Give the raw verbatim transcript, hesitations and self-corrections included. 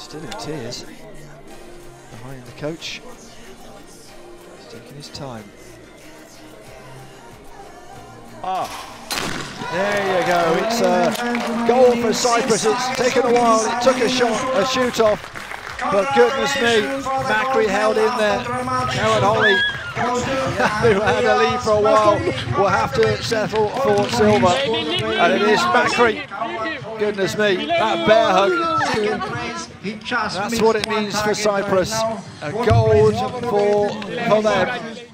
Still in tears behind the coach. He's taking his time. Ah, there you go. It's a goal for Cyprus. It's taken a while. It took a shot, a shoot off, but goodness me, Makri held in there. Coward-Holley, who had a lead for a while, will have to settle for silver, and it is Makri. Goodness me, that bear hug. That's what it means for Cyprus. A gold for, for them.